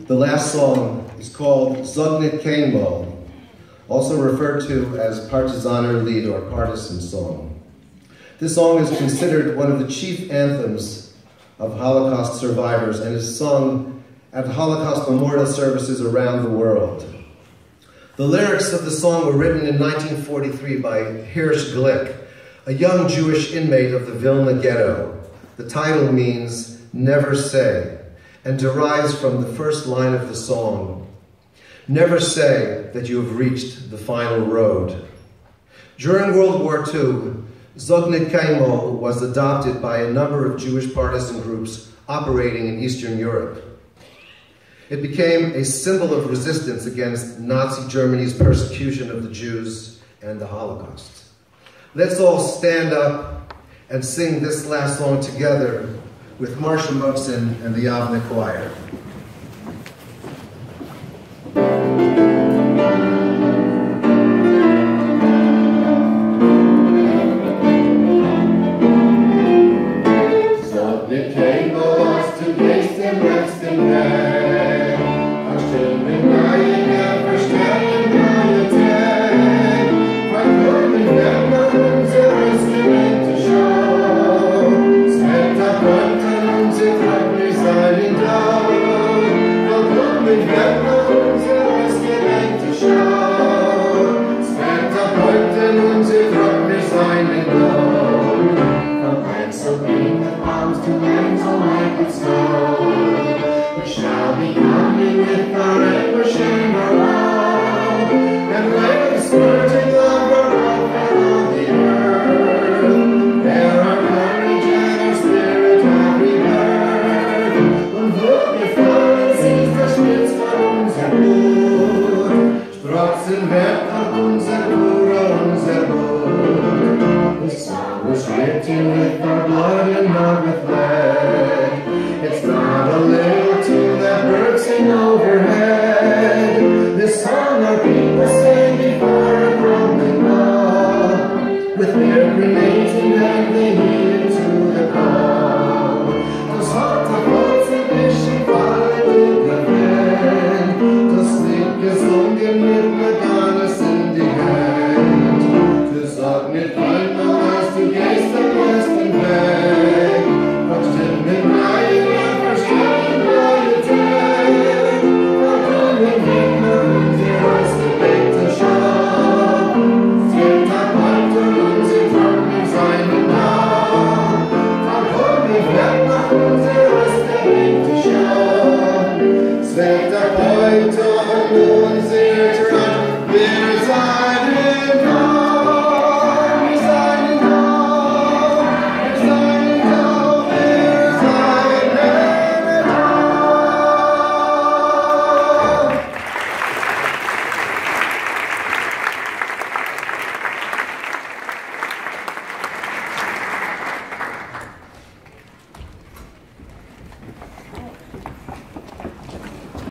The last song is called Zognit Kaimo, also referred to as Partisaner Lied or partisan song. This song is considered one of the chief anthems of Holocaust survivors and is sung at Holocaust memorial services around the world. The lyrics of the song were written in 1943 by Hirsch Glick, a young Jewish inmate of the Vilna ghetto. The title means "Never Say" and derives from the first line of the song. Never say that you have reached the final road. During World War II, Zognit Kaimo was adopted by a number of Jewish partisan groups operating in Eastern Europe. It became a symbol of resistance against Nazi Germany's persecution of the Jews and the Holocaust. Let's all stand up and sing this last song together with Marsha Muksin and the Yavne Choir. Svet der heute an uns